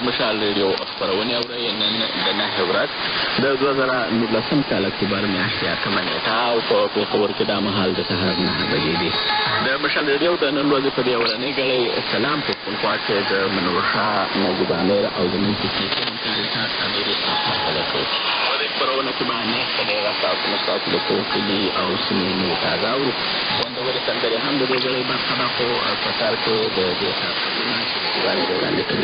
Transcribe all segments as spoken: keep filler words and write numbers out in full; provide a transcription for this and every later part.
مشال ریډیو خپرونې اورئ نن د نهه ورځ د دوه زره نولسم کال اکتوبر میاشتې اتمه نیټه او په پېښور کې دا مهال د سهار نهه بجې دي. د مشال ریډیو د نن ورځې په دې اورنۍ ګړۍ سلام پښتونخوا کې د منور شاه نجیب امیر او زموږ تکنیکي همکار اسحاق امیر استقبال کوي. په دې خپرونه کې به نیغه ډېره ستاسو نه ستاسو د کور کلي او سیمې نوې تازه اورو. خوندورې سندرې هم د دې ګړۍ برخه ده، خو په سر کې د دې خبرونه چې باندې وړاندې کوي.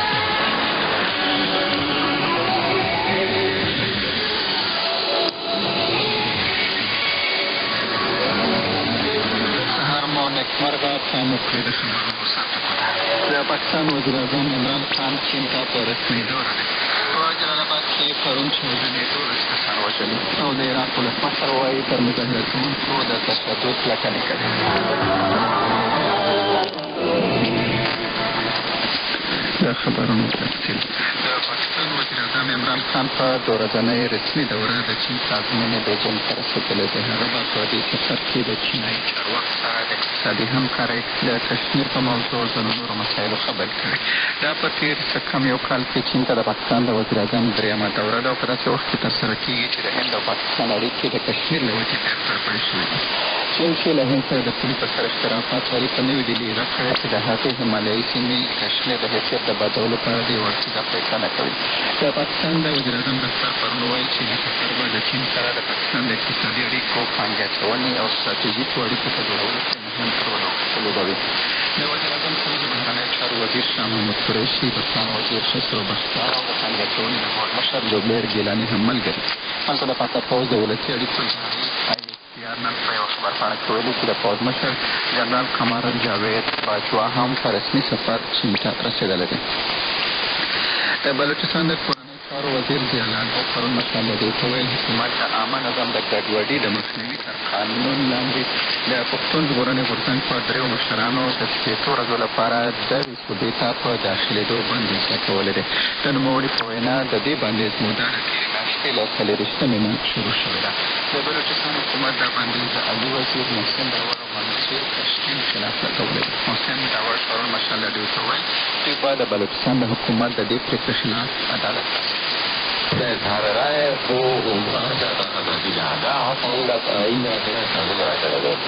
سهار مو نیکمرغه، پام وکړئ د خبرونو سرټکو ته. د پاکستان وزیر اعظم عمران خان چین ته په رسمي ډول په جلال آباد کې پرون چاودنې دولس کسان وژلي او د عراق ولسمشر وایي پر مظاهره کوونکو د تشدد پلټنې کوي. د خبرونو تفصیل. د پاکستان وزیر اعظم عمران خان په دوه ورځنۍ رسمي دوره د چین پلازمېنې بیجینګ ته رسېدلی دی. هغه به په دې سفر کې د چینایي چارواکو سره د اقتصادي همکارۍ، د کشمیر په موضوع او ځینو نورو مسایلو خبرې کوي. دا په تېر څه کم یو کال کې چین ته د پاکستان د وزیر اعظم درېیمه دوره ده او په داسې وخت کې ترسره کېږي چې د هند او پاکستان اړیکې د کشمیر له وجې ډېر پړپړې شوي دي. چین چې له هند سره د پولي په سر اشتراکات لري، په نوې ډیلي اعلان کړی چې د هغې همالیایي سیمې کشمیر د حیثیت د بدلولو په اړه د یو اړخیزه پرېکړه نه کوي. د پاکستان د وزیر اعظم دفتر پرون وایي چې دا سفر به د چین سره د پاکستان د اقتصادي اړیکو، پانګې اچونې او ستراتیژیکو اړیکو په جوړولو کې مهم رول ولوبوي. د وزیر اعظم سره د بهرنیو چارو وزیر شاه محمود قریشي، د پام وزیر خسرو بختیار او د پانګې اچونې د هېواد مشر جوبیر ګیلاني هم ملګري. هلته د پاکه پوځ د ولسي اړیکو نن په یوه خبرپاڼه کې ویلي چې د پوځ مشر جنرال قمر جاوید باجوا هم په رسمي سفر چین ته رسېدلی دی. د بلوچستان د کورنیو چارو وزیر ضیاءالله پرون مشال ریډیو ته ویل حکومت د عامه نظم د ګډوډي د مخنیوي تر قانون لاندې د پښتون ژغورنې غورځنګ په دریو مشرانو د شپېتو ورځو لپاره دغې صوبې ته په داخلېدو بندیز لګولی دی. د نوموړي په وینا د دې بندیز موده د تېرې میاشتې له څلېرویشتمې نه شروع شوې ده. د بلوچستان حکومت دا بندیز د عالي وزیر محسن داور او منصور پشتین خلاف لګولی دی. محسن داور پرون مشال ریډیو ته ویل دوی به د بلوچستان د حکومت د دې پرېکړې خلاف عدالت د اظهار رایې خو ازادي ده، دا هڅه موږ د آیین راکړه قانون راکړی دی.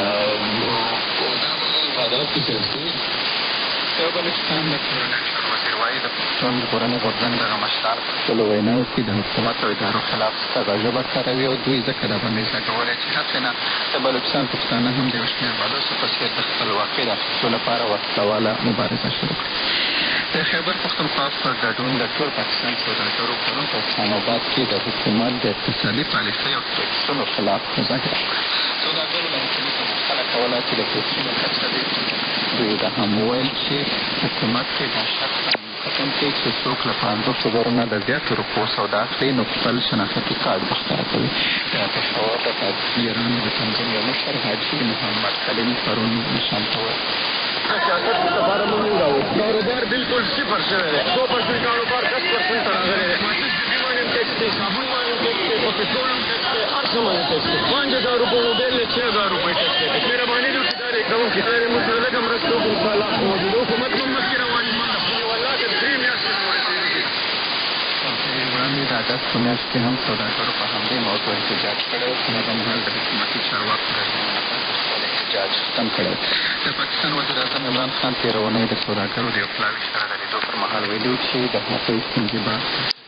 دا به عدالت کې پیل کړي. د بلوچستان د کورنیو چارو وزیر وایي د پښتون ژغورنې غورځنګ دغه مشران په خپلو ویناوو کې د حکومت او ادارو خلاف سپکه ژبه کاروي او دوی ځکه دا بندیز لګولی چې هسې نه د بلوچستان پښتانه هم د یو شمېر بلوڅو په څېر د خپلواکۍ د اخیستو لپاره وسله مبارزه شروع کړي. د خیبر پښتونخوا په ګډون د ټول پاکستان سوداګرو پرون په اسلام آباد کې د حکومت د اقتصادي پالیسۍ او ټیکسونو خلاف مظاهره وکړه. سوداګرو له حکومت غوښتنه کوله چې د ټیکسونو کچه ډېر دوی دا هم وویل چې حکومت کې دا شرط ختم کړي چې څوک له پنځوسو زرو نه د زیاتو روپو سودا اخلي نو خپل شناختي کارت بختیار کوي. د پېښور د تاجرانو د تنظیم یو مشر حاجي محمد کلیم پرون نشان ته وویل سیاست کے سفارہ میں نہیں رہا کاروبار بالکل صفر سے ہے. دو پرسینٹ کاروبار دس پرسینٹ راغلی دی. ماشین ټیکس دی، صابون باندې ټیکس دی، په پټرول ټیکس دی، هر څه باندې ټیکس دی. پانچ ہزار روپئے موبایل دی، چھ ہزار روپئے ټیکس دی. مهرباني وکړئ دا اقدام وکړئ. موږ سره لږه مرسته وکړو انشاءالله. موجود حکومت هم مخکې روان دي. والله که درې میاشتې نه ورسېږي. وړاندې د اګست په میاشت کې هم سوداګرو په همدې موضوع احتجاج کړی و، خو هغه مهال د حکومتي چارواکو رژیمونه خپل احتجاج ختم کړی. د پاکستان وزیر اعظم عمران خان تېره اونۍ د سوداګرو د یو پلاوي سره د لیدو پر مهال ویلي و چې د هغوی ستونزې به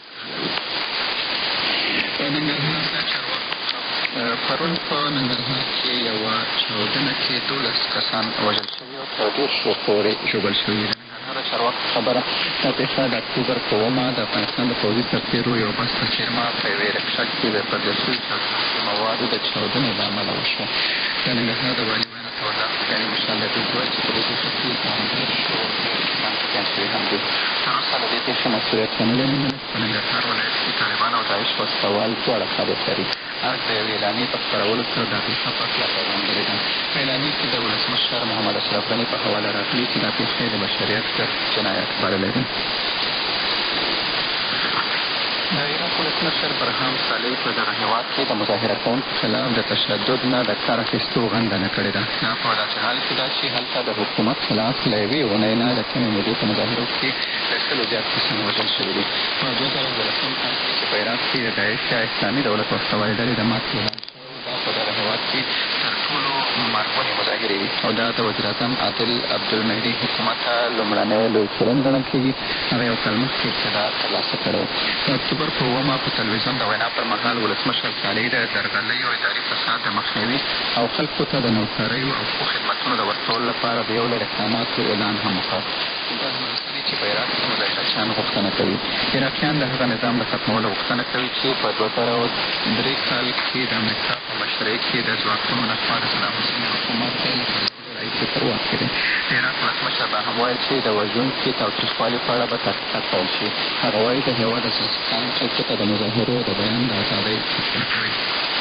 په ننګرهار د چارواکو پرون په ننګرهار کې یوه چاودنه کې دولس کسان وژل شوي او تر دېرشو پورې ژوبل شوي. د چارواکو خبره دا پېښه د اکتوبر په اومه د افغانستان د پوځي سرتېرو یو بس په څېرمه په یوې رکشه کې د پرده شوي چاودونکي موادو د چاودنې له امله وشوه. د ننګرهار د والي وینا تولده افغاني مشال ریډیو ته ویل چې په دې پېښه کې پنځه کسان ټپیان شوي هم دي. تر اوسه د دې پېښې مسؤلیت چا نه دی منلی. په ننګرهار ولایت کې طالبان او داعش وسله دواړه ثابت لري. هغه د یوې اعلامیې په خپرولو سره دا پېښه په کلکه غندلې ده. په اعلامیې کې د ولسمشر محمد اشرف غني په حواله راغلي چې دا پېښې د بشریت ضد جنایت بللی دی. د عراق ولسمشر برهام صالح په دغه هېواد کې د مظاهره کوونکو خلاف د تشدد نه د کار اخیستو غندنه کړې ده. دا په داسې حال کې ده چې هلته د حکومت خلاف له یوې اونۍ نه د کمې مودې په مظاهرو کې له سلو زیات کسان وژل شوي دي. په دوه زره دولسم کال کې چې په عراق کې د داعش یا اسلامي دولت وسله ډلې د ماتې اعلان شوی، دا په دغه هېواد کې تر ټولو مرغونې مظاهرې وي او دا د وزیراعظم عادل عبدالمهدي حکومت ته لومړنی لوی چلن ګڼل کېږي. هغه یو کال مخکې اقتدار ترلاسه کړی. د اکتوبر په اوومه په تلویزیون د وینا پر مهال ولسمشر صالح د درغلیو اداري فساد د مخنیوي او خلکو ته د نوکریو او ښو خدمتونو د ورکولو لپاره د یو لړ اقداماتو اعلان هم وکړ. دا هم رسوي چې په عراق کې مظاهرچیان غوښتنه کوي. عراقیان د هغه نظام د ختمولو غوښتنه کوي چې په دوه زره درې کال کې د امریکا په مشرۍ کې د ځواکونو لخوا د صدام حسین حکومت فکر واک کړی. د عراق ولسمشر دا هم ویل چې د وژونکي تاوتریخوالي په اړه به تحقیقات پیل شي. هغه وایي د هېواد اساسي خلکو ته د مظاهرو د بیان د ازادۍ غوښتنه کوي.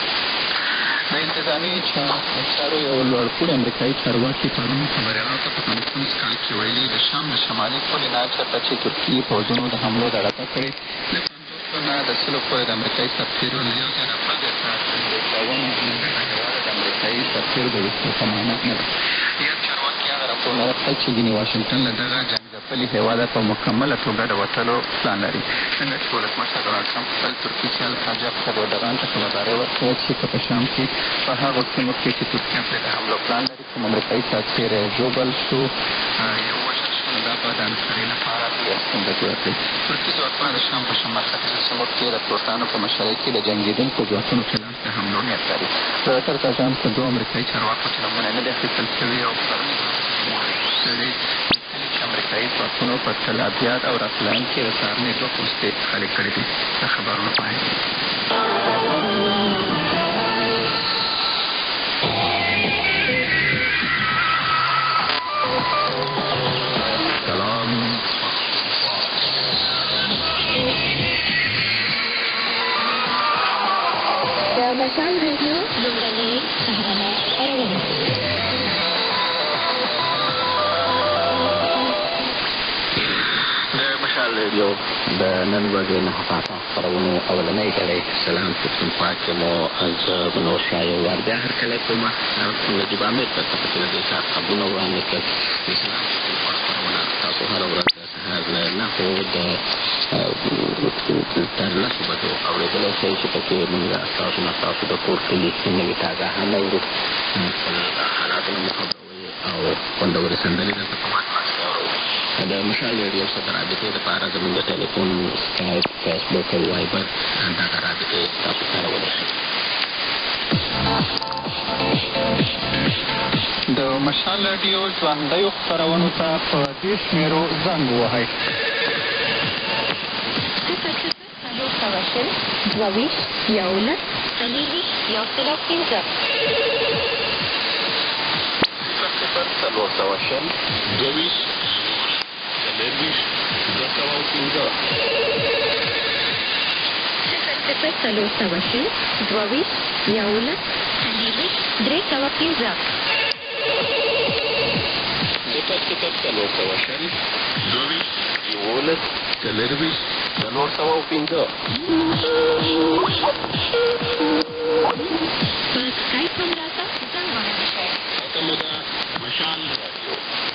د انتظامي چارو یو لوړپوړي امریکایي چارواکي پرون خبریالانو ته په کنفرانس کال کې ویلي د شام د شمالي پولې نه چېرته چې ترکیې پوځونو د حملو د اړتیا کړې له پنځوسو نه د سلو پورې د امریکایي سفیرو له یو ځای نه بل ځای ته لېږدونه د هېواد د امریکایي سفیر د ویښتو ضمانت نه ده. یاد چارواکي هغه راپورونه ورکړل چې ځینې واشنګټن له دغه جنګځپلي هېواده په مکمله توګه د وتلو پلان لري. څنګه چې ولسمشر ډونالډ ټرمپ خپل ترکي سیال حاجب خبرداران ته خبرداری ورکړې چې په شام کې په هغو سیمو کې چې ترکیه پرې د حملو پلان لري کوم امریکایي سفیر ژوبل شو یو وژل شو، نو دا به د انډسرۍ لپاره لویه ستونزه جوړه کړي. ترکي ځواکونه د شام په شمال ختیځو سیمو کې د کورتانو په مشرۍ کې د جنګېدونکو ځواکونو خلاف د حملو نیت لري. رویټرز اژانس د دوو امریکایي چارواکو چې نومونه نه دي اخیستل شوي او پرون سړي چې امریکایي ځواکونو په تل ابیاد او راتلاین کې د څارنې دوه پوستې خالي کړي دي. د خبرونو پای. مشال ریډیو لومړنۍ خبرونه خپروي. د مشال ریډیو د نن ورځې نهه ساعته خپرونو اولنۍ کړۍ سلام پښتونخوا کې مو زه منور شاه یو وار بیا هرکلی کوم. نجیب امیر درته پکې له دې ساعت خبرونه وړاندې کړل. د سلام پښتونخوا خپرونه تاسو هره ورځ د سهار له نهو د تر لسو بجو اورېدلی شئ چې پکې موږ ستاسو نه ستاسو د کور کلي نوي تازه هم اورو، خپل حالاتو نه مو خبروئ او خوندورې سندرې دلته په مات مات کې اورو. د مشال ریډیو سره د رابطې دپاره زموږ د ټلیفون، سکایپ، فیسبوک او وایبر دغه رابطې تاسو کارولی شئ. د مشال راډیو ژوندیو خپرونو ته په دې شمېرو زنګ ووهئ: څلور سوه شل دوه ویشت یولس څلېرویشت یو سل او پنځه. صفر څلور سوه شل دوه ویشت څلېرویشت دوه سوه او پنځه. صفر څلور سوه شل دوه ویشت یولس څلېرویشت درې سوه پنځه. صفر صفر څلور سوه شل دوه ویشت یولس څلېرویشت څلور سوه او پنځه. په سکایپ هم راته زنګ وهلی شئ. هغه مو ده مشال راډیو.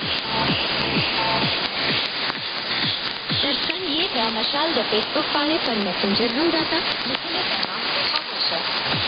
تر څنګ یې د مشال د فیسبوک پاڼې پر میسنجر هم راته لیکلی پیغام پرېښودلی شئ.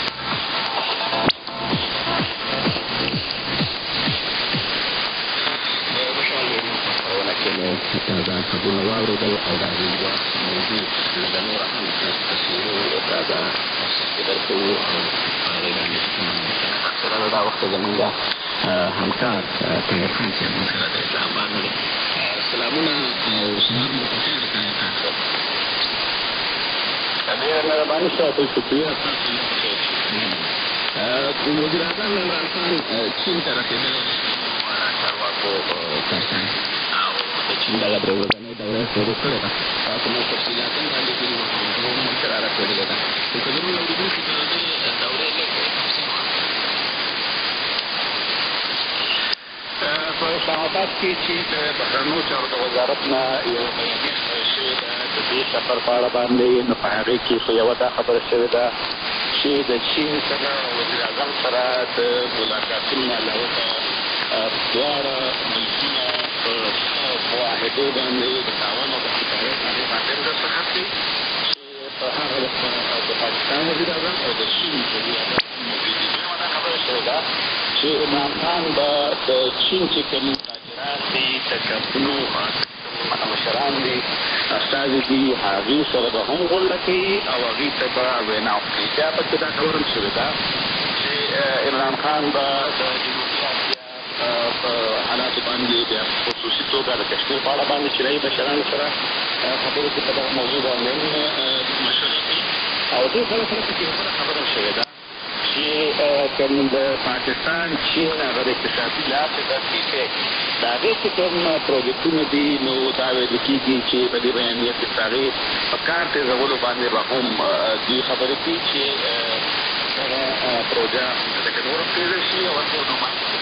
تازه خبرونه واورېدل او د هغې یوه موضوع لږه نوره هم تاسو ته څېړو، تازه تفصیل کې درکوو او په هغې باندې چې کومه تبصره ده دا وخت زموږ همکار طاهر خان صاحب موږ سره د اسلام آباد نه دی. سلامونه او سهار مو په خیر طاهر خان صاحب. ډېره مهرباني تاسو شکریه. تاسو مو په خیر. وزیراعظم عمران خان چین ته رسېدلی دی واړه چارواکو ترڅنګ او د چین دغه درې ورځنۍ دوره یې شروع کړې ده. تاسو مو تفصیلات هم وړاندې کړي وو، هغه هم ورسره رسېدلې ده. خو که زموږ اورېدونکو ته د دې دورې لږ تفصیل په اسلام آباد کې چې د بهرنیو چارو د وزارت نه یو بیانیه خپره شوې ده د دې سفر په اړه باندې، نو په هغې کې خو یوه دا خبره شوې ده چې د چین سره وزیر اعظم سره د ملاقاتونو نه علاوه دواړه ملکونه په معاهدو باندې د تعاون او د همکارۍ باندې باندې هم دستخط کړي چې په هغه وخت د پاکستان وزیر اعظم او د چین وزیر اعظم موجود دي. دویمه دا خبره شوې ده چې عمران خان به د چین چې کوم تاجران دي، د کمپنو مشران دي، استازي دي، هغوی سره به هم غونډه کوي او هغوی ته به وینا وکړي. بیا پکې دا خبره هم شوې ده چې عمران خان به د جنوبي اسیا په حالاتو باندې بیا خصوصي توګه د کشمیر په اړه باندې چینایي مشرانو سره خبرو کې په دغه موضوع باندې هم مشورې کوي. او دې سره سره پکې بله خبره هم شوې ده چې کوم د پاکستان چین هغه د اقتصادي لارې د ټیټې د هغې چې کوم پروجیکټونه دي، نو دا ویل کېږي چې په دې بیانیه کې د هغې په کار تېزولو باندې به هم دوی خبرې کوي چې دغه پروژه لکه نور هم تېزه شي او ورته نو